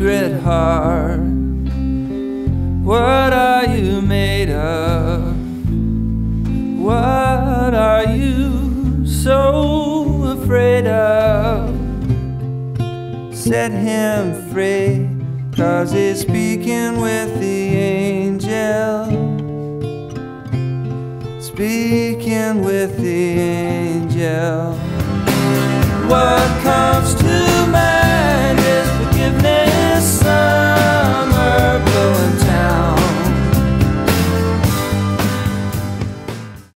secret heart, what are you made of? What are you so afraid of? Set him free, 'cause he's speaking with the angel, speaking with the angel. What